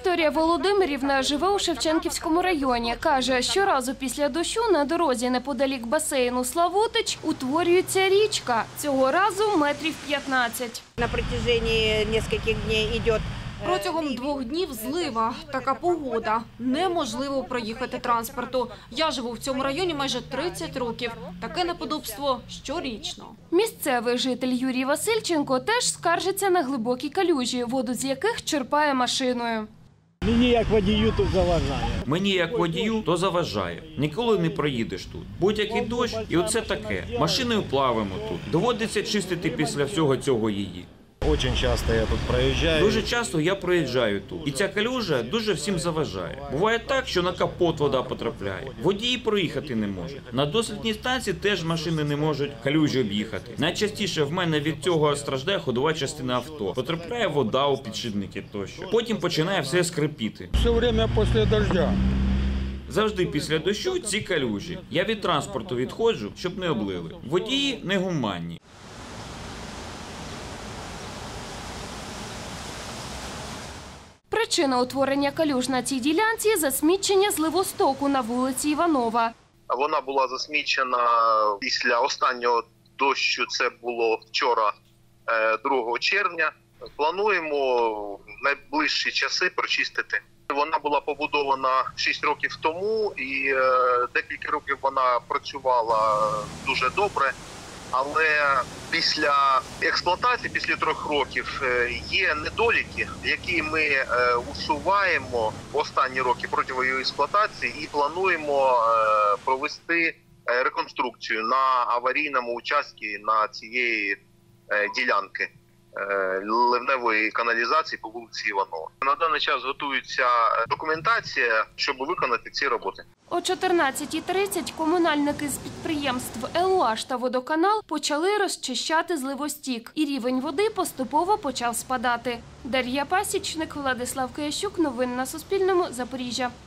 Вікторія Володимирівна живе у Шевченківському районі. Каже, щоразу після дощу на дорозі неподалік басейну Славутич утворюється річка. Цього разу метрів 15. На протяжении нескольких дней идет. Протягом 2 днів злива. Така погода. Неможливо проїхати транспорту. Я живу в цьому районі майже 30 років. Таке неподобство щорічно. Місцевий житель Юрій Васильченко теж скаржиться на глибокі калюжі, воду з яких черпає машиною. Мені як водію то заважає. Мені як водію то заважає. Ніколи не проїдеш тут. Будь-який дощ і оце таке. Машиною плавимо тут. Доводиться чистити після всього цього її. Дуже часто я тут проїжджаю. Дуже часто я проїжджаю тут. І ця калюжа дуже всім заважає. Буває так, що на капот вода потрапляє. Водії проїхати не можуть. На дослідній станції теж машини не можуть калюжі об'їхати. Найчастіше в мене від цього страждає ходова частина авто. Потрапляє вода у підшипники тощо. Потім починає все скрипіти. Все время після дождя. Завжди після дощу ці калюжі. Я від транспорту відходжу, щоб не облили. Водії негуманні. Причина утворення калюж на цій ділянці – засмічення зливостоку на вулиці Іванова. Вона була засмічена після останнього дощу, це було вчора, 2 червня. Плануємо в найближчі часи прочистити. Вона була побудована 6 років тому і декілька років вона працювала дуже добре. Але після експлуатації, після 3 років, є недоліки, які ми усуваємо останні роки протягом її експлуатації і плануємо провести реконструкцію на аварійному участку на цієї ділянки ливневої каналізації по вулиці Іванова. На даний час готується документація, щоб виконати ці роботи. О 14:30 комунальники з підприємств ЛУАЖ та «Водоканал» почали розчищати зливостік, і рівень води поступово почав спадати. Дар'я Пасічник, Владислав Киящук. Новини на Суспільному. Запоріжжя.